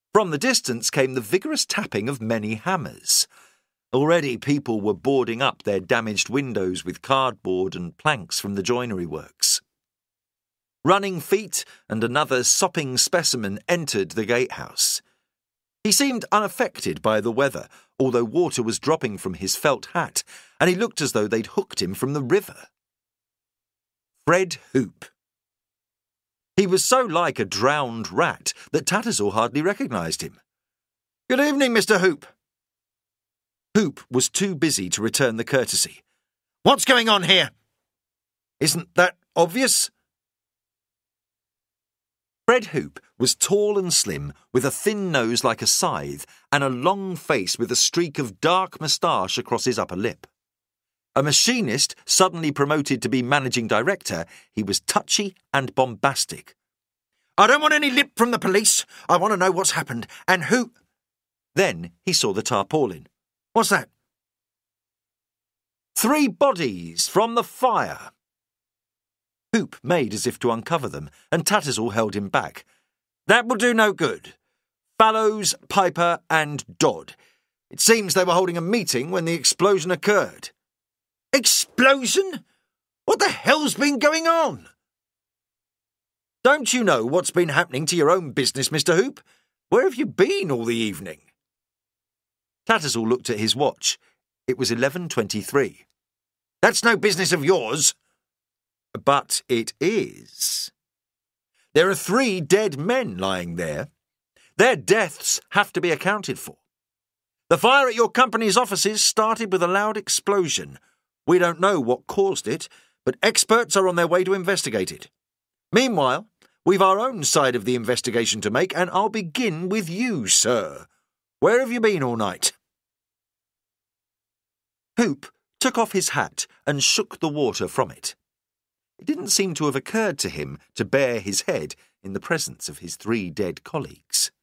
From the distance came the vigorous tapping of many hammers. Already people were boarding up their damaged windows with cardboard and planks from the joinery works. Running feet and another sopping specimen entered the gatehouse. He seemed unaffected by the weather, although water was dropping from his felt hat, and he looked as though they'd hooked him from the river. Fred Hoop. He was so like a drowned rat that Tattersall hardly recognised him. "Good evening, Mr. Hoop." Hoop was too busy to return the courtesy. "What's going on here?" "Isn't that obvious?" Fred Hoop was tall and slim, with a thin nose like a scythe and a long face with a streak of dark moustache across his upper lip. A machinist suddenly promoted to be managing director, he was touchy and bombastic. "I don't want any lip from the police. I want to know what's happened, and who—" Then he saw the tarpaulin. "What's that?" "3 bodies from the fire." Hoop made as if to uncover them, and Tattersall held him back. "That will do no good. Fallows, Piper and Dodd. It seems they were holding a meeting when the explosion occurred." "Explosion? What the hell's been going on?" "Don't you know what's been happening to your own business, Mr. Hoop? Where have you been all the evening?" Tattersall looked at his watch. It was 11:23. "That's no business of yours." "But it is. There are 3 dead men lying there. Their deaths have to be accounted for. The fire at your company's offices started with a loud explosion. We don't know what caused it, but experts are on their way to investigate it. Meanwhile, we've our own side of the investigation to make, and I'll begin with you, sir. Where have you been all night?" Hoop took off his hat and shook the water from it. It didn't seem to have occurred to him to bare his head in the presence of his 3 dead colleagues.